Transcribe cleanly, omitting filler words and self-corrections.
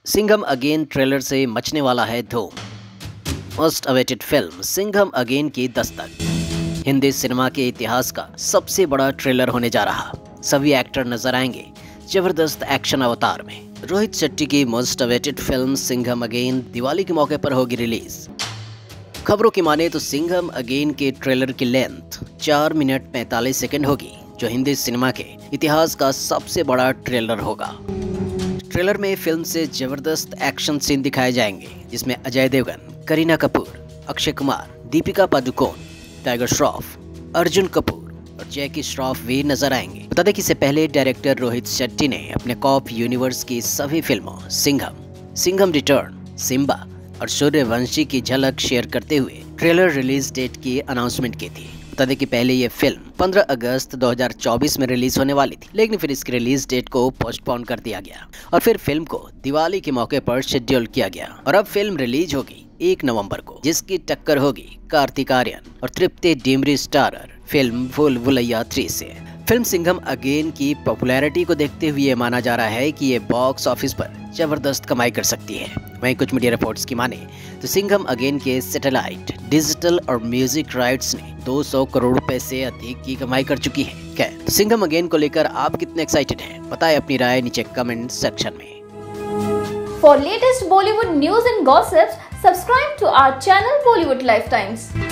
Singham again trailer से मचने वाला है धूम। Most awaited film Singham again की दस्तक। हिंदी सिनेमा के इतिहास का सबसे बड़ा ट्रेलर होने जा रहा। सभी एक्टर नजर आएंगे जबरदस्त एक्शन अवतार में। रोहित शेट्टी की most awaited film Singham again Diwali के मौके पर होगी रिलीज। खबरों की माने तो सिंघम अगेन के ट्रेलर की लेंथ 4 मिनट 45 सेकंड होगी, जो हिंदी सिनेमा के इतिहास का सबसे बड़ा ट्रेलर होगा। ट्रेलर में फिल्म से जबरदस्त एक्शन सीन दिखाए जाएंगे, जिसमें अजय देवगन, करीना कपूर, अक्षय कुमार, दीपिका पादुकोण, टाइगर श्रॉफ, अर्जुन कपूर और जैकी श्रॉफ भी नजर आएंगे। बता दें कि इससे पहले डायरेक्टर रोहित शेट्टी ने अपने कॉप यूनिवर्स की सभी फिल्मों सिंघम, सिंघम रिटर्न, सिम्बा और सूर्यवंशी की झलक शेयर करते हुए ट्रेलर रिलीज डेट की अनाउंसमेंट की थी। बता दें कि पहले ये फिल्म 15 अगस्त 2024 में रिलीज होने वाली थी, लेकिन फिर इसकी रिलीज डेट को पोस्टपोन कर दिया गया और फिर फिल्म को दिवाली के मौके पर शेड्यूल किया गया और अब फिल्म रिलीज होगी 1 नवंबर को, जिसकी टक्कर होगी कार्तिक आर्यन और तृप्ति डिमरी स्टारर फिल्म भूल भुलैया 3 से। फिल्म सिंघम अगेन की पॉपुलैरिटी को देखते हुए माना जा रहा है कि ये बॉक्स ऑफिस पर जबरदस्त कमाई कर सकती है। वहीं कुछ मीडिया रिपोर्ट्स की माने तो सिंघम अगेन के सैटेलाइट, डिजिटल और म्यूजिक राइट्स ने 200 करोड़ रुपए से अधिक की कमाई कर चुकी है। खैर, तो सिंघम अगेन को लेकर आप कितने एक्साइटेड हैं? बताएं अपनी राय नीचे कमेंट सेक्शन में। For latest Bollywood news and gossips, subscribe to our channel Bollywood Lifetimes.